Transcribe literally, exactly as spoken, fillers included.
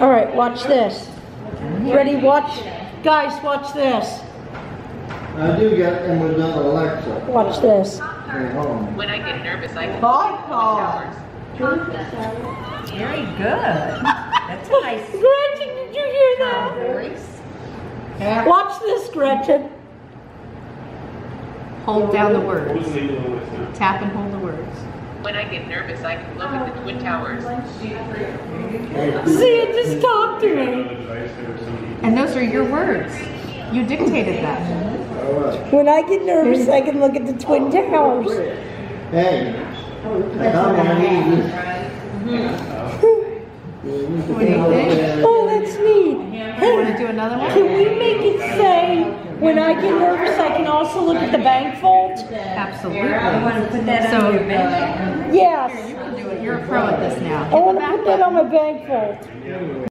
All right, watch this. Ready? Watch. Guys, watch this. I do get them with uh, Alexa. Watch this. When I get nervous, I can Bye, Very good. That's a nice Gretchen, did you hear that? voice. Watch this, Gretchen. Hold down the words. Tap and hold the words. When I get nervous, I can look at the Twin Towers. See, it just talked to me. And those are your words. You dictated that. When I get nervous, I can look at the Twin Towers. Hey, I found one of these. What do you think? Oh, that's neat. You want to do another one? Can we make it say, when I get nervous, I can also look at the bank vault? Absolutely. You want to put that so, on your bank? Yes. You can do it. You're a pro at this now. I want to put that on my bank vault.